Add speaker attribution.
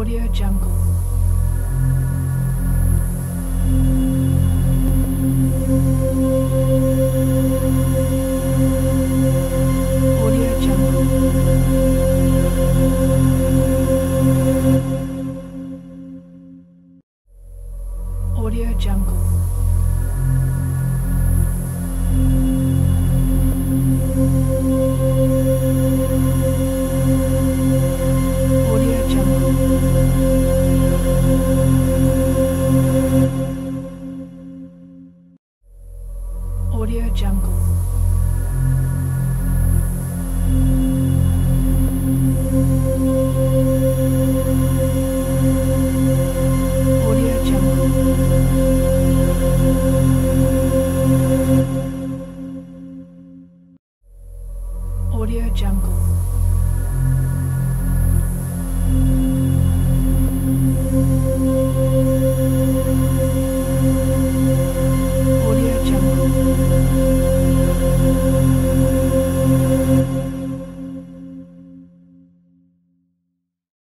Speaker 1: Audio Jungle. Audio Jungle. Audio Jungle. Audio Jungle. Audio Jungle. Audio Jungle. Audio Jungle. Audio Jungle.